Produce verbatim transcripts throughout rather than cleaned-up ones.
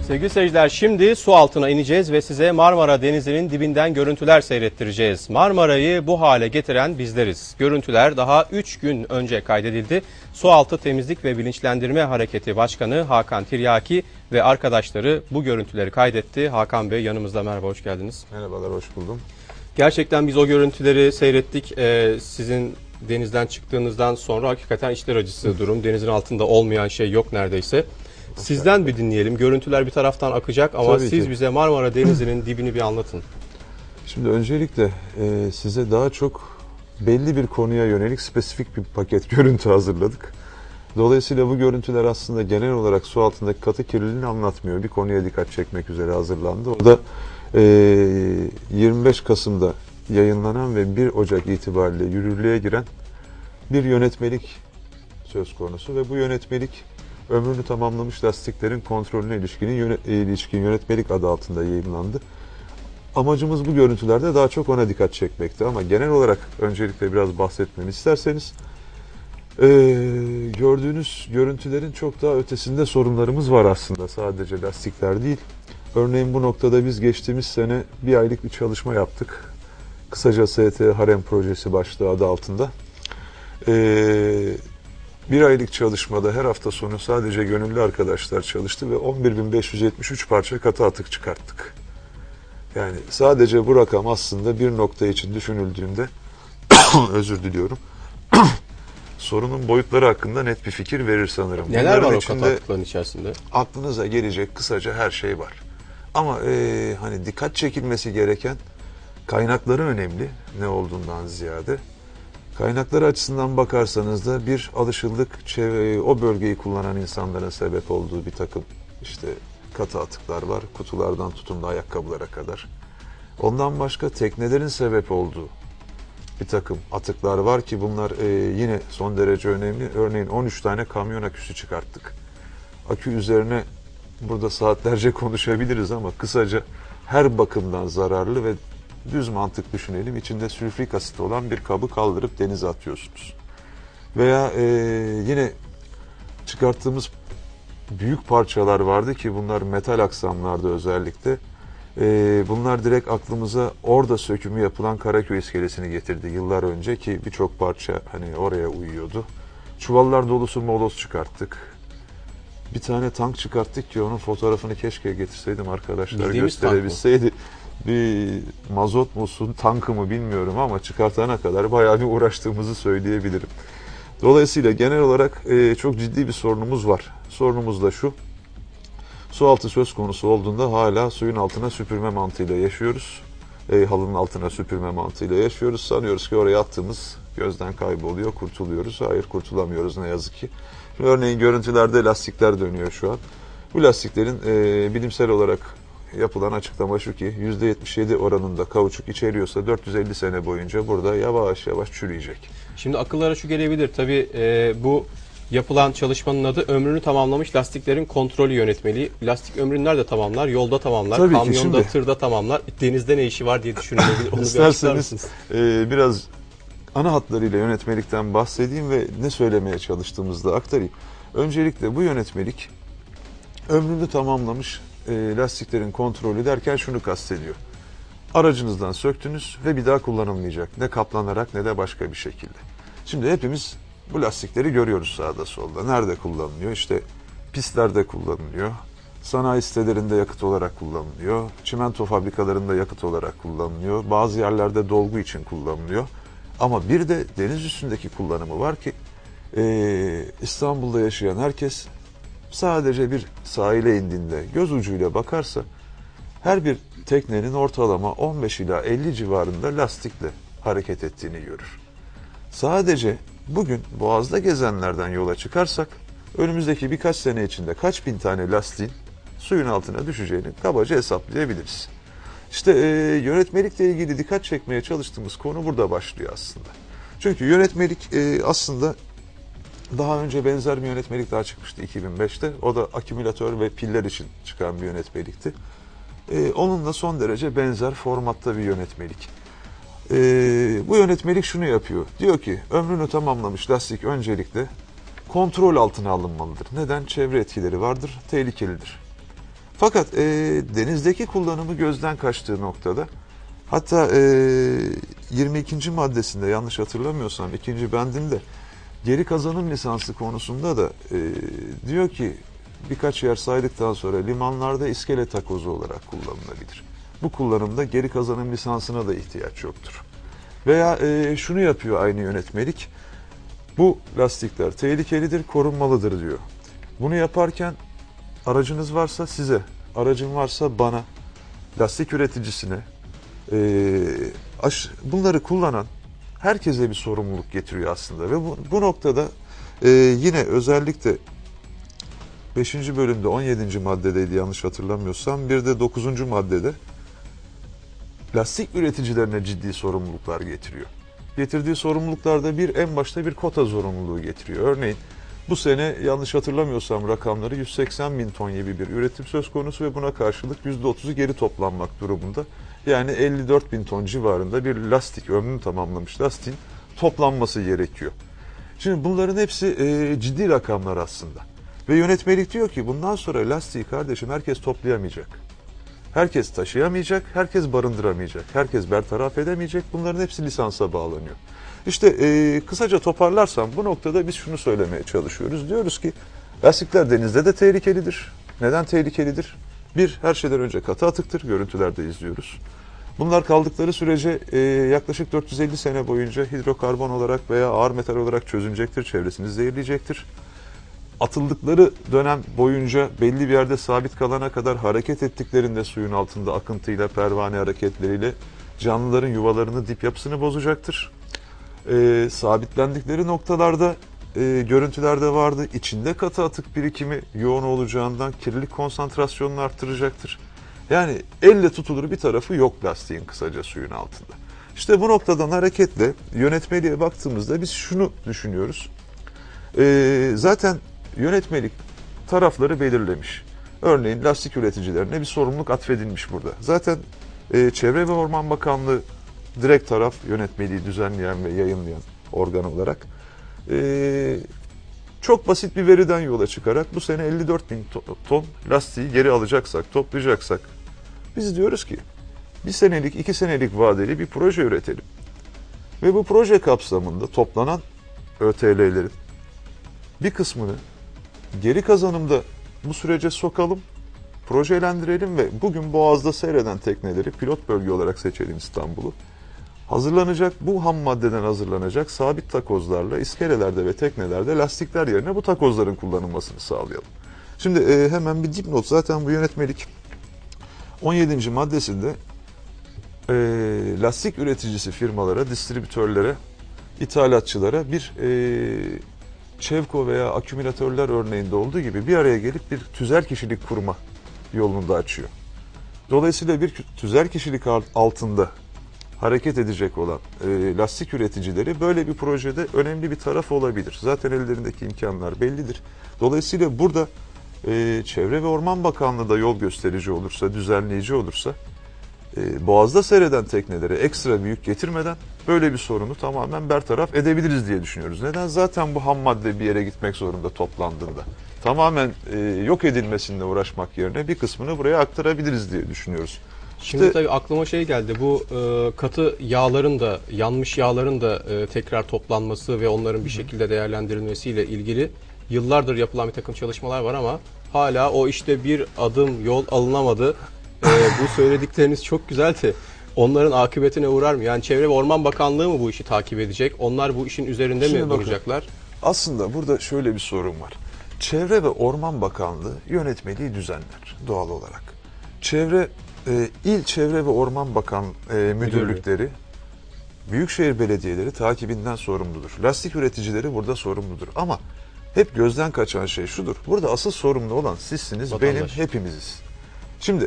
Sevgili seyirciler, şimdi su altına ineceğiz ve size Marmara Denizi'nin dibinden görüntüler seyrettireceğiz. Marmara'yı bu hale getiren bizleriz. Görüntüler daha üç gün önce kaydedildi. Sualtı Temizlik ve Bilinçlendirme Hareketi Başkanı Hakan Tiryaki ve arkadaşları bu görüntüleri kaydetti. Hakan Bey yanımızda, merhaba, hoş geldiniz. Merhabalar, hoş buldum. Gerçekten biz o görüntüleri seyrettik. Ee, sizin denizden çıktığınızdan sonra hakikaten içler acısı durum. Denizin altında olmayan şey yok neredeyse. Sizden bir dinleyelim. Görüntüler bir taraftan akacak ama Tabii siz ki. bize Marmara Denizi'nin dibini bir anlatın. Şimdi öncelikle e, size daha çok belli bir konuya yönelik spesifik bir paket görüntü hazırladık. Dolayısıyla bu görüntüler aslında genel olarak su altındaki katı kirliliğini anlatmıyor. Bir konuya dikkat çekmek üzere hazırlandı. O da e, yirmi beş Kasım'da yayınlanan ve bir Ocak itibariyle yürürlüğe giren bir yönetmelik söz konusu ve bu yönetmelik ömrünü tamamlamış lastiklerin kontrolüne ilişkin, yönet, ilişkin yönetmelik adı altında yayınlandı. Amacımız bu görüntülerde daha çok ona dikkat çekmekti ama genel olarak öncelikle biraz bahsetmemi isterseniz e, gördüğünüz görüntülerin çok daha ötesinde sorunlarımız var aslında, sadece lastikler değil. Örneğin bu noktada biz geçtiğimiz sene bir aylık bir çalışma yaptık. Kısaca S T Harem Projesi başlığı adı altında. Eee Bir aylık çalışmada her hafta sonu sadece gönüllü arkadaşlar çalıştı ve on bir bin beş yüz yetmiş üç parça katı atık çıkarttık. Yani sadece bu rakam aslında bir nokta için düşünüldüğünde özür diliyorum. sorunun boyutları hakkında net bir fikir verir sanırım. Neler Bunların var o içinde, katı atıkların içerisinde? Aklınıza gelecek kısaca her şey var. Ama e, hani dikkat çekilmesi gereken kaynakları önemli, ne olduğundan ziyade. Kaynakları açısından bakarsanız da bir alışıldık çevre, o bölgeyi kullanan insanların sebep olduğu bir takım işte katı atıklar var. Kutulardan tutun da ayakkabılara kadar. Ondan başka teknelerin sebep olduğu bir takım atıklar var ki bunlar e, yine son derece önemli. Örneğin on üç tane kamyon aküsü çıkarttık. Akü üzerine burada saatlerce konuşabiliriz ama kısaca her bakımdan zararlı ve düz mantık düşünelim. İçinde sülfürik asit olan bir kabı kaldırıp denize atıyorsunuz. Veya e, yine çıkarttığımız büyük parçalar vardı ki bunlar metal aksamlarda özellikle. E, bunlar direkt aklımıza orada sökümü yapılan Karaköy iskelesini getirdi yıllar önce ki birçok parça hani oraya uyuyordu. Çuvallar dolusu moloz çıkarttık. Bir tane tank çıkarttık ki onun fotoğrafını keşke getirseydim arkadaşlar, Bildiğimiz gösterebilseydi. Bir mazot musun, tankı mı bilmiyorum ama çıkartana kadar bayağı bir uğraştığımızı söyleyebilirim. Dolayısıyla genel olarak e, çok ciddi bir sorunumuz var. Sorunumuz da şu: su altı söz konusu olduğunda hala suyun altına süpürme mantığıyla yaşıyoruz. E, halının altına süpürme mantığıyla yaşıyoruz. Sanıyoruz ki oraya attığımız gözden kayboluyor, kurtuluyoruz. Hayır, kurtulamıyoruz ne yazık ki. Şimdi örneğin görüntülerde lastikler dönüyor şu an. Bu lastiklerin e, bilimsel olarak yapılan açıklama şu ki yüzde yetmiş yedi oranında kauçuk içeriyorsa dört yüz elli sene boyunca burada yavaş yavaş çürüyecek. Şimdi akıllara şu gelebilir tabii, e, bu yapılan çalışmanın adı ömrünü tamamlamış lastiklerin kontrolü yönetmeliği. Lastik ömrünü nerede tamamlar? Yolda tamamlar, tabii kamyonda, şimdi, tırda tamamlar. Denizde ne işi var diye düşünülebilir. Onu İsterseniz e, biraz ana hatlarıyla yönetmelikten bahsedeyim ve ne söylemeye çalıştığımızı da aktarayım. Öncelikle bu yönetmelik ömrünü tamamlamış e, lastiklerin kontrolü derken şunu kastediyor: aracınızdan söktünüz ve bir daha kullanılmayacak. Ne kaplanarak ne de başka bir şekilde. Şimdi hepimiz bu lastikleri görüyoruz sağda solda. Nerede kullanılıyor? İşte pistlerde kullanılıyor. Sanayi sitelerinde yakıt olarak kullanılıyor. Çimento fabrikalarında yakıt olarak kullanılıyor. Bazı yerlerde dolgu için kullanılıyor. Ama bir de deniz üstündeki kullanımı var ki e, İstanbul'da yaşayan herkes sadece bir sahile indiğinde göz ucuyla bakarsa her bir teknenin ortalama on beş ila elli civarında lastikle hareket ettiğini görür. Sadece bugün Boğaz'da gezenlerden yola çıkarsak önümüzdeki birkaç sene içinde kaç bin tane lastiğin suyun altına düşeceğini kabaca hesaplayabiliriz. İşte e, yönetmelikle ilgili dikkat çekmeye çalıştığımız konu burada başlıyor aslında. Çünkü yönetmelik e, aslında daha önce benzer bir yönetmelik daha çıkmıştı iki bin beşte. O da akümülatör ve piller için çıkan bir yönetmelikti. Ee, onunla son derece benzer formatta bir yönetmelik. Ee, bu yönetmelik şunu yapıyor: diyor ki ömrünü tamamlamış lastik öncelikle kontrol altına alınmalıdır. Neden? Çevre etkileri vardır, tehlikelidir. Fakat e, denizdeki kullanımı gözden kaçtığı noktada, hatta e, yirmi ikinci maddesinde yanlış hatırlamıyorsam ikinci bendinde geri kazanım lisansı konusunda da e, diyor ki birkaç yer saydıktan sonra limanlarda iskele takozu olarak kullanılabilir. Bu kullanımda geri kazanım lisansına da ihtiyaç yoktur. Veya e, şunu yapıyor aynı yönetmelik, bu lastikler tehlikelidir, korunmalıdır diyor. Bunu yaparken aracınız varsa size, aracın varsa bana, lastik üreticisine, e, aş, bunları kullanan herkese bir sorumluluk getiriyor aslında. Ve bu, bu noktada e, yine özellikle beşinci bölümde on yedinci maddedeydi yanlış hatırlamıyorsam, bir de dokuzuncu maddede lastik üreticilerine ciddi sorumluluklar getiriyor. Getirdiği sorumluluklarda bir, en başta bir kota zorunluluğu getiriyor. Örneğin bu sene yanlış hatırlamıyorsam rakamları yüz seksen bin ton gibi bir üretim söz konusu ve buna karşılık yüzde otuzu geri toplanmak durumunda. Yani elli dört bin ton civarında bir lastik, ömrünü tamamlamış lastiğin toplanması gerekiyor. Şimdi bunların hepsi e, ciddi rakamlar aslında. Ve yönetmelik diyor ki bundan sonra lastiği kardeşim herkes toplayamayacak. Herkes taşıyamayacak, herkes barındıramayacak, herkes bertaraf edemeyecek. Bunların hepsi lisansa bağlanıyor. İşte e, kısaca toparlarsam bu noktada biz şunu söylemeye çalışıyoruz. Diyoruz ki lastikler denizde de tehlikelidir. Neden tehlikelidir? Bir, her şeyden önce katı atıktır. Görüntülerde izliyoruz. Bunlar kaldıkları sürece e, yaklaşık dört yüz elli sene boyunca hidrokarbon olarak veya ağır metal olarak çözünecektir. Çevresini zehirleyecektir. Atıldıkları dönem boyunca belli bir yerde sabit kalana kadar hareket ettiklerinde suyun altında akıntıyla, pervane hareketleriyle canlıların yuvalarını, dip yapısını bozacaktır. E, sabitlendikleri noktalarda e, görüntülerde vardı. İçinde katı atık birikimi yoğun olacağından kirlilik konsantrasyonunu arttıracaktır. Yani elle tutulur bir tarafı yok lastiğin kısaca suyun altında. İşte bu noktadan hareketle yönetmeliğe baktığımızda biz şunu düşünüyoruz. E, zaten yönetmelik tarafları belirlemiş. Örneğin lastik üreticilerine bir sorumluluk atfedilmiş burada. Zaten e, Çevre ve Orman Bakanlığı direkt taraf, yönetmeliği düzenleyen ve yayınlayan organ olarak e, çok basit bir veriden yola çıkarak bu sene elli dört bin ton lastiği geri alacaksak, toplayacaksak biz diyoruz ki bir senelik, iki senelik vadeli bir proje üretelim. Ve bu proje kapsamında toplanan ÖTL'lerin bir kısmını geri kazanımda bu sürece sokalım, projelendirelim ve bugün Boğaz'da seyreden tekneleri pilot bölge olarak seçelim İstanbul'u. Hazırlanacak, bu ham maddeden hazırlanacak sabit takozlarla iskelelerde ve teknelerde lastikler yerine bu takozların kullanılmasını sağlayalım. Şimdi e, hemen bir dipnot, zaten bu yönetmelik on yedinci maddesinde e, lastik üreticisi firmalara, distribütörlere, ithalatçılara bir e, Çevko veya akümülatörler örneğinde olduğu gibi bir araya gelip bir tüzel kişilik kurma yolunu da açıyor. Dolayısıyla bir tüzel kişilik altında hareket edecek olan e, lastik üreticileri böyle bir projede önemli bir taraf olabilir. Zaten ellerindeki imkanlar bellidir. Dolayısıyla burada e, Çevre ve Orman Bakanlığı da yol gösterici olursa, düzenleyici olursa e, Boğaz'da seyreden teknelere ekstra bir yük getirmeden böyle bir sorunu tamamen bertaraf edebiliriz diye düşünüyoruz. Neden? Zaten bu ham madde bir yere gitmek zorunda toplandığında. Tamamen e, yok edilmesinde uğraşmak yerine bir kısmını buraya aktarabiliriz diye düşünüyoruz. Şimdi tabii aklıma şey geldi, bu e, katı yağların da, yanmış yağların da e, tekrar toplanması ve onların bir şekilde değerlendirilmesiyle ilgili yıllardır yapılan bir takım çalışmalar var ama hala o işte bir adım yol alınamadı. E, bu söyledikleriniz çok güzeldi. Onların akıbetine uğrar mı? Yani Çevre ve Orman Bakanlığı mı bu işi takip edecek? Onlar bu işin üzerinde Şimdi mi bakın, duracaklar? aslında burada şöyle bir sorun var. Çevre ve Orman Bakanlığı yönetmeliği düzenler doğal olarak. Çevre e, İl Çevre ve Orman Bakan e, müdürlükleri, büyükşehir belediyeleri takibinden sorumludur. Lastik üreticileri burada sorumludur. Ama hep gözden kaçan şey şudur. Burada asıl sorumlu olan sizsiniz, Vatandaş. benim, hepimiziz. Şimdi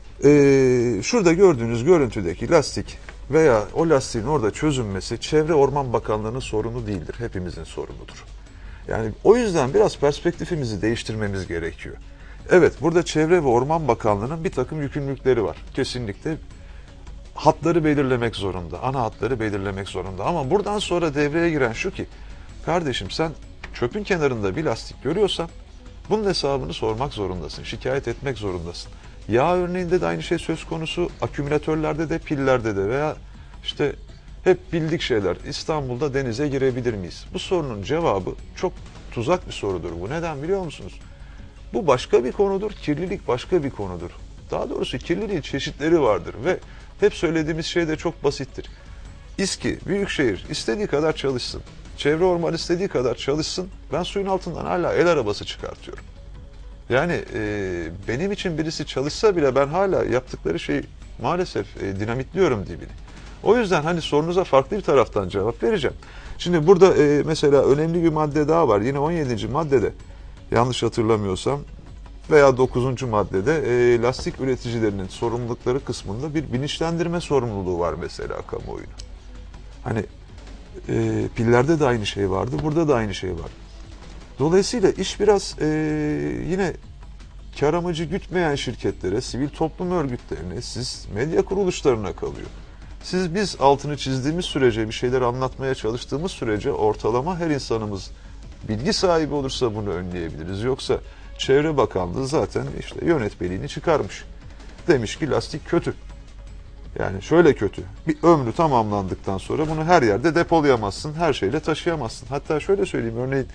e, şurada gördüğünüz görüntüdeki lastik veya o lastiğin orada çözünmesi Çevre Orman Bakanlığı'nın sorunu değildir. Hepimizin sorunudur. Yani o yüzden biraz perspektifimizi değiştirmemiz gerekiyor. Evet, burada Çevre ve Orman Bakanlığı'nın bir takım yükümlülükleri var. Kesinlikle hatları belirlemek zorunda, ana hatları belirlemek zorunda. Ama buradan sonra devreye giren şu ki, kardeşim sen çöpün kenarında bir lastik görüyorsan Bunun hesabını sormak zorundasın, şikayet etmek zorundasın. Yağ örneğinde de aynı şey söz konusu, akümülatörlerde de, pillerde de veya işte hep bildik şeyler. İstanbul'da denize girebilir miyiz? Bu sorunun cevabı çok tuzak bir sorudur bu. Neden biliyor musunuz? Bu başka bir konudur, kirlilik başka bir konudur. Daha doğrusu kirliliğin çeşitleri vardır ve hep söylediğimiz şey de çok basittir. İSKİ, Büyükşehir istediği kadar çalışsın. Çevre Orman istediği kadar çalışsın. Ben suyun altından hala el arabası çıkartıyorum. Yani e, benim için birisi çalışsa bile ben hala yaptıkları şeyi maalesef e, dinamitliyorum dibini. O yüzden hani sorunuza farklı bir taraftan cevap vereceğim. Şimdi burada e, mesela önemli bir madde daha var. Yine on yedinci maddede yanlış hatırlamıyorsam veya dokuzuncu maddede e, lastik üreticilerinin sorumlulukları kısmında bir bilinçlendirme sorumluluğu var mesela kamuoyuna. Hani e, pillerde de aynı şey vardı, burada da aynı şey var. Dolayısıyla iş biraz e, yine kar amacı gütmeyen şirketlere, sivil toplum örgütlerine, siz medya kuruluşlarına kalıyor. Siz biz altını çizdiğimiz sürece, bir şeyler anlatmaya çalıştığımız sürece ortalama her insanımız bilgi sahibi olursa bunu önleyebiliriz. Yoksa Çevre Bakanlığı zaten işte yönetmeliğini çıkarmış. Demiş ki lastik kötü. Yani şöyle kötü. Bir ömrü tamamlandıktan sonra bunu her yerde depolayamazsın, her şeyle taşıyamazsın. Hatta şöyle söyleyeyim, örneğin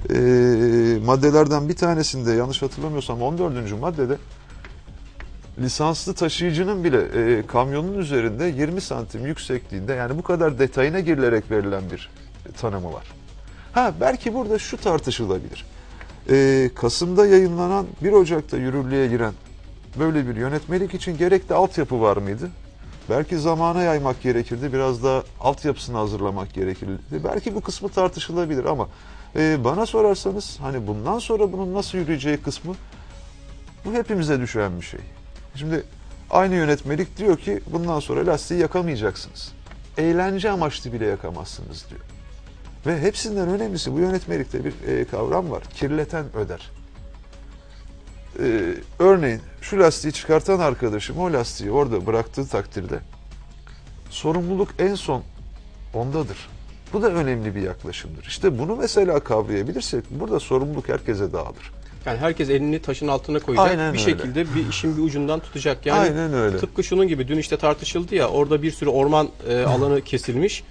e, maddelerden bir tanesinde yanlış hatırlamıyorsam on dördüncü maddede lisanslı taşıyıcının bile e, kamyonun üzerinde yirmi santim yüksekliğinde, yani bu kadar detayına girilerek verilen bir tanımı var. Ha belki burada şu tartışılabilir. E, Kasım'da yayınlanan bir Ocak'ta yürürlüğe giren böyle bir yönetmelik için gerekli altyapı var mıydı? Belki zamana yaymak gerekirdi, biraz da altyapısını hazırlamak gerekirdi. Belki bu kısmı tartışılabilir ama e, bana sorarsanız hani bundan sonra bunun nasıl yürüyeceği kısmı bu hepimize düşen bir şey. Şimdi aynı yönetmelik diyor ki bundan sonra lastiği yakamayacaksınız. Eğlence amaçlı bile yakamazsınız diyor. Ve hepsinden önemlisi bu yönetmelikte bir e, kavram var. Kirleten öder. Ee, örneğin şu lastiği çıkartan arkadaşım o lastiği orada bıraktığı takdirde sorumluluk en son ondadır. Bu da önemli bir yaklaşımdır. İşte bunu mesela kavrayabilirsek burada sorumluluk herkese dağılır. Yani herkes elini taşın altına koyacak. Aynen bir öyle. şekilde bir işin bir ucundan tutacak. Yani Aynen öyle. tıpkı şunun gibi dün işte tartışıldı ya, orada bir sürü orman e, alanı kesilmiş.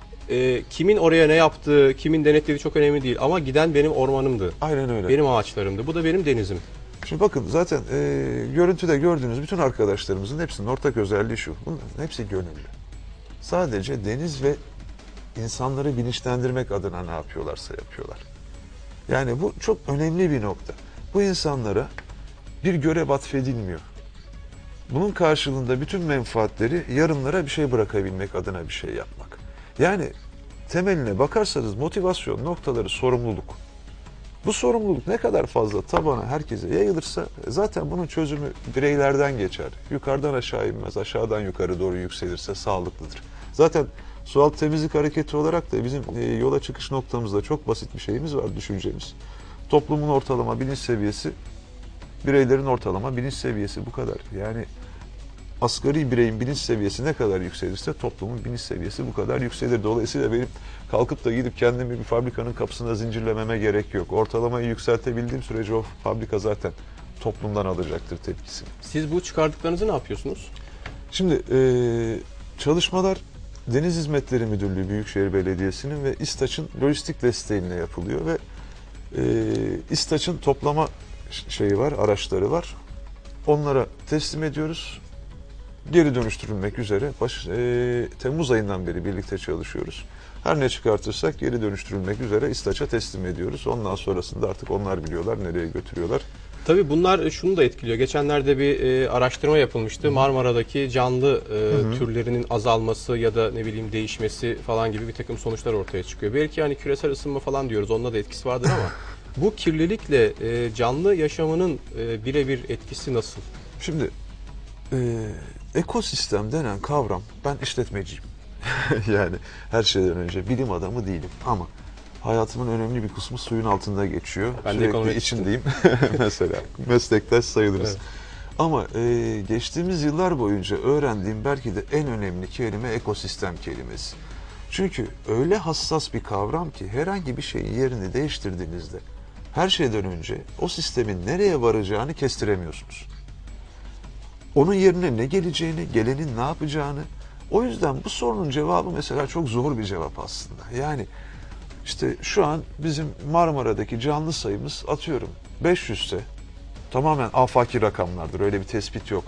E, kimin oraya ne yaptığı, kimin denetlediği çok önemli değil. Ama giden benim ormanımdı. Aynen öyle. Benim ağaçlarımdı. Bu da benim denizim. Şimdi bakın zaten e, görüntüde gördüğünüz bütün arkadaşlarımızın hepsinin ortak özelliği şu. Bunların hepsi gönüllü. Sadece deniz ve insanları bilinçlendirmek adına ne yapıyorlarsa yapıyorlar. Yani bu çok önemli bir nokta. Bu insanlara bir görev atfedilmiyor. Bunun karşılığında bütün menfaatleri yarınlara bir şey bırakabilmek adına bir şey yapmak. Yani temeline bakarsanız motivasyon noktaları sorumluluk. Bu sorumluluk ne kadar fazla tabana herkese yayılırsa zaten bunun çözümü bireylerden geçer. Yukarıdan aşağı inmez, aşağıdan yukarı doğru yükselirse sağlıklıdır. Zaten sualtı temizlik hareketi olarak da bizim yola çıkış noktamızda çok basit bir şeyimiz var, düşüncemiz. Toplumun ortalama bilinç seviyesi, bireylerin ortalama bilinç seviyesi bu kadar. Yani asgari bireyin bilinç seviyesi ne kadar yükselirse toplumun bilinç seviyesi bu kadar yükselir. Dolayısıyla benim kalkıp da gidip kendimi bir fabrikanın kapısına zincirlememe gerek yok. Ortalamayı yükseltebildiğim sürece o fabrika zaten toplumdan alacaktır tepkisini. Siz bu çıkardıklarınızı ne yapıyorsunuz? Şimdi e, çalışmalar Deniz Hizmetleri Müdürlüğü Büyükşehir Belediyesi'nin ve İSTAÇ'ın lojistik desteğiyle yapılıyor ve e, İSTAÇ'ın toplama şeyi var, araçları var. Onlara teslim ediyoruz. Geri dönüştürülmek üzere baş, e, Temmuz ayından beri birlikte çalışıyoruz. Her ne çıkartırsak geri dönüştürülmek üzere İSTAÇ'a teslim ediyoruz. Ondan sonrasında artık onlar biliyorlar nereye götürüyorlar. Tabii bunlar şunu da etkiliyor. Geçenlerde bir e, araştırma yapılmıştı. Marmara'daki canlı e, hı hı. türlerinin azalması ya da ne bileyim değişmesi falan gibi bir takım sonuçlar ortaya çıkıyor. Belki hani küresel ısınma falan diyoruz. Onunla da etkisi vardır ama bu kirlilikle e, canlı yaşamının e, birebir etkisi nasıl? Şimdi e, ekosistem denen kavram, ben işletmeciyim. Yani her şeyden önce bilim adamı değilim ama hayatımın önemli bir kısmı suyun altında geçiyor. Ben Sürekli de içindeyim mesela. Meslektaş sayılırız. Evet. Ama e, geçtiğimiz yıllar boyunca öğrendiğim belki de en önemli kelime ekosistem kelimesi. Çünkü öyle hassas bir kavram ki herhangi bir şeyin yerini değiştirdiğinizde her şeyden önce o sistemin nereye varacağını kestiremiyorsunuz. Onun yerine ne geleceğini, gelenin ne yapacağını. O yüzden bu sorunun cevabı mesela çok zor bir cevap aslında. Yani işte şu an bizim Marmara'daki canlı sayımız atıyorum beş yüz ise tamamen afaki rakamlardır, öyle bir tespit yok.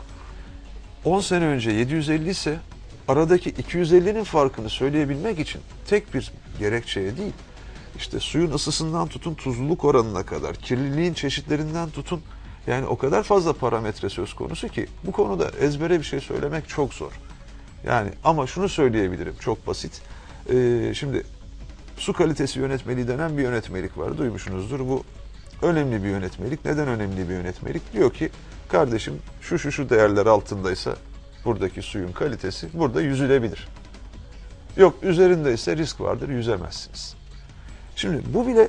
on sene önce yedi yüz elli ise aradaki iki yüz ellinin farkını söyleyebilmek için tek bir gerekçeye değil, işte suyun ısısından tutun tuzluluk oranına kadar, kirliliğin çeşitlerinden tutun, yani o kadar fazla parametre söz konusu ki bu konuda ezbere bir şey söylemek çok zor. Yani ama şunu söyleyebilirim, çok basit. Ee, şimdi su kalitesi yönetmeliği denen bir yönetmelik var, duymuşsunuzdur. Bu önemli bir yönetmelik. Neden önemli bir yönetmelik? Diyor ki kardeşim şu şu şu değerler altındaysa buradaki suyun kalitesi burada yüzülebilir. Yok üzerindeyse risk vardır, yüzemezsiniz. Şimdi bu bile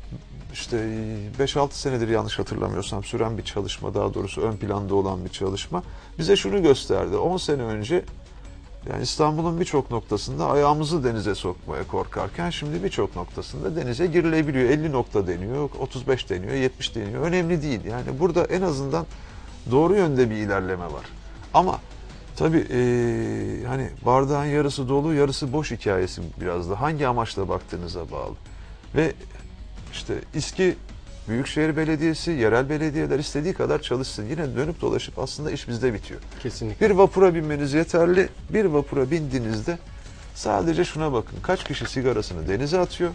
işte beş altı senedir yanlış hatırlamıyorsam süren bir çalışma, daha doğrusu ön planda olan bir çalışma bize şunu gösterdi. on sene önce yani İstanbul'un birçok noktasında ayağımızı denize sokmaya korkarken şimdi birçok noktasında denize girilebiliyor. elli nokta deniyor, otuz beş deniyor, yetmiş deniyor. Önemli değil. Yani burada en azından doğru yönde bir ilerleme var. Ama tabii ee, hani bardağın yarısı dolu, yarısı boş hikayesi biraz da. Hangi amaçla baktığınıza bağlı. Ve işte İSKİ, Büyükşehir Belediyesi, yerel belediyeler istediği kadar çalışsın. Yine dönüp dolaşıp aslında iş bizde bitiyor. Kesinlikle. Bir vapura binmeniz yeterli. Bir vapura bindiğinizde sadece şuna bakın. Kaç kişi sigarasını denize atıyor?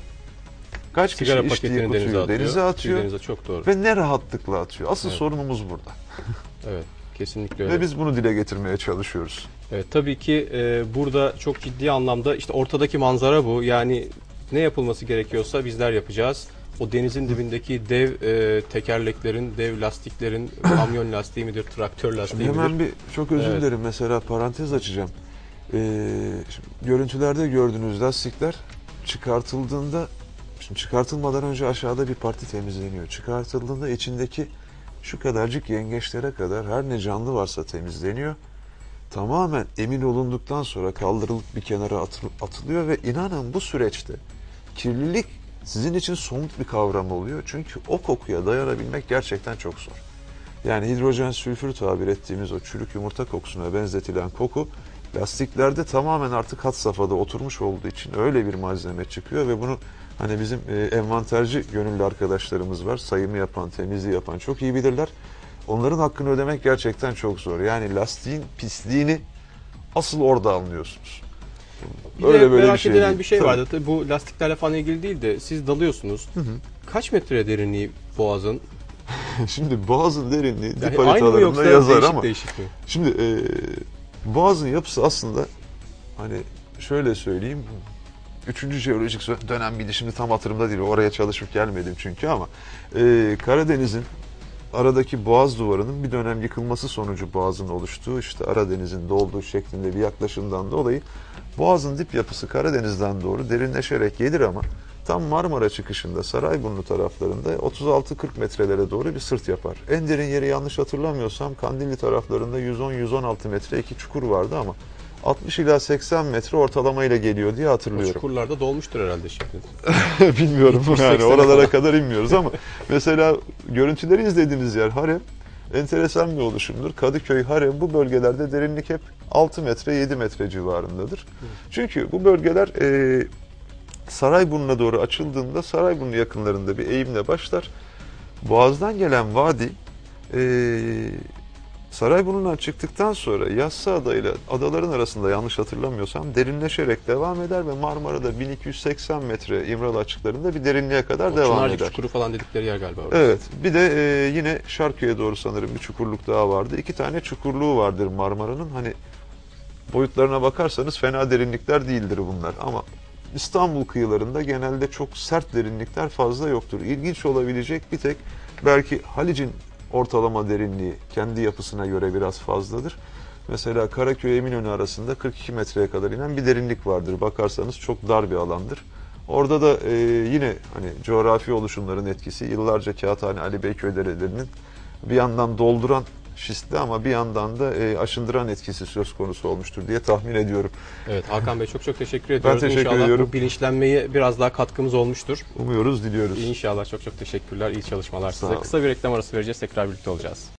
Kaç Sigara kişi içtiği paketini kutuyu denize atıyor. denize atıyor? Denize çok doğru. Ve ne rahatlıkla atıyor. Asıl Evet. sorunumuz burada. Evet, kesinlikle öyle. Ve biz bunu dile getirmeye çalışıyoruz. Evet, tabii ki e, burada çok ciddi anlamda işte ortadaki manzara bu. Yani ne yapılması gerekiyorsa bizler yapacağız. O denizin dibindeki dev e, tekerleklerin, dev lastiklerin, kamyon lastiği midir, traktör lastiği Şimdi hemen midir? bir çok özür Evet. dilerim. Mesela parantez açacağım. Ee, şimdi görüntülerde gördüğünüz lastikler çıkartıldığında, şimdi çıkartılmadan önce aşağıda bir parti temizleniyor. Çıkartıldığında içindeki şu kadarcık yengeçlere kadar her ne canlı varsa temizleniyor. Tamamen emin olunduktan sonra kaldırılıp bir kenara atılıyor ve inanın bu süreçte kirlilik sizin için somut bir kavram oluyor. Çünkü o kokuya dayanabilmek gerçekten çok zor. Yani hidrojen sülfür tabir ettiğimiz o çürük yumurta kokusuna benzetilen koku lastiklerde tamamen artık had safhada oturmuş olduğu için öyle bir malzeme çıkıyor ve bunu hani bizim e, envanterci gönüllü arkadaşlarımız var. Sayımı yapan, temizliği yapan çok iyi bilirler. Onların hakkını ödemek gerçekten çok zor. Yani lastiğin pisliğini asıl orada anlıyorsunuz. Bir de Öyle böyle merak bir şey edilen değil. bir şey Tabii. vardı. Tabii bu lastiklerle falan ilgili değil de siz dalıyorsunuz. Hı hı. Kaç metre derinliği boğazın? Şimdi boğazın derinliği Yani dip aynı mı haritalarında yoksa yazar değişik ama değişik mi? şimdi e, boğazın yapısı aslında hani şöyle söyleyeyim, üçüncü jeolojik dönem miydi şimdi tam hatırımda değil, oraya çalışıp gelmedim çünkü ama e, Karadeniz'in aradaki boğaz duvarının bir dönem yıkılması sonucu boğazın oluştuğu, işte Aradeniz'in dolduğu şeklinde bir yaklaşımdan dolayı boğazın dip yapısı Karadeniz'den doğru derinleşerek gelir ama tam Marmara çıkışında Sarayburnu taraflarında otuz altı kırk metrelere doğru bir sırt yapar. En derin yeri yanlış hatırlamıyorsam Kandilli taraflarında yüz on yüz on altı metre iki çukur vardı ama altmış ila seksen metre ortalamayla geliyor diye O hatırlıyorum. çukurlarda dolmuştur herhalde şimdi. Bilmiyorum yani seksene oralara falan. kadar inmiyoruz ama mesela görüntüleri izlediğiniz yer Harem enteresan bir oluşumdur. Kadıköy, Harem bu bölgelerde derinlik hep altı metre yedi metre civarındadır. Çünkü bu bölgeler e, Sarayburnu'na doğru açıldığında Sarayburnu yakınlarında bir eğimle başlar. Boğaz'dan gelen vadi e, Sarayburnu'ndan çıktıktan sonra Yassıada ile adaların arasında yanlış hatırlamıyorsam derinleşerek devam eder ve Marmara'da bin iki yüz seksen metre İmralı açıklarında bir derinliğe kadar O devam Çınarcık eder. çukuru falan dedikleri yer galiba orası. Evet. Bir de e, yine Şarköy'e doğru sanırım bir çukurluk daha vardı. İki tane çukurluğu vardır Marmara'nın. Hani boyutlarına bakarsanız fena derinlikler değildir bunlar ama İstanbul kıyılarında genelde çok sert derinlikler fazla yoktur. İlginç olabilecek bir tek belki Halic'in ortalama derinliği kendi yapısına göre biraz fazladır. Mesela Karaköy Eminönü arasında kırk iki metreye kadar inen bir derinlik vardır. Bakarsanız çok dar bir alandır. Orada da e, yine hani coğrafi oluşumların etkisi yıllarca Kağıthane Ali Beyköy derelerinin bir yandan dolduran şistli ama bir yandan da e, aşındıran etkisi söz konusu olmuştur diye tahmin ediyorum. Evet Hakan Bey çok çok teşekkür ediyoruz. teşekkür İnşallah ediyorum. bu bilinçlenmeye biraz daha katkımız olmuştur. Umuyoruz, diliyoruz. İnşallah çok çok teşekkürler. İyi çalışmalar Sağ size. olun. Kısa bir reklam arası vereceğiz. Tekrar birlikte olacağız.